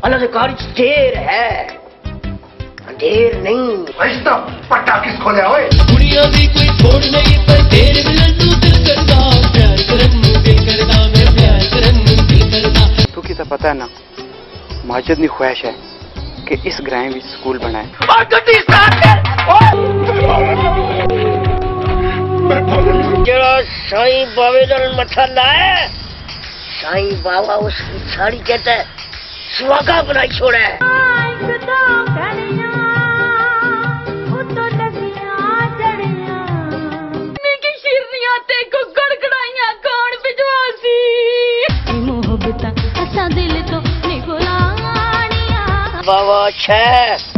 अल्लाह से कार ढेर है, ढेर नहीं। ऐसा पट्टा किसको ले ओए? दुनिया भी कोई छोड़ नहीं पर ढेर मिलन तू दिल करदा, प्यार करन नू दिल करदा, मैं प्यार करन नू दिल करदा। तू की तो पता है ना, माजिद नी ख्वाहिश है कि इस ग्राम में स्कूल बनाए। और गड्डी स्टार्ट कर। जरा साईं बाबे नाल मथा लाए, साईं बाबा उसकी साड़ी कहता है सुहागा बनाई छोड़ा है। बाबा अच्छा है।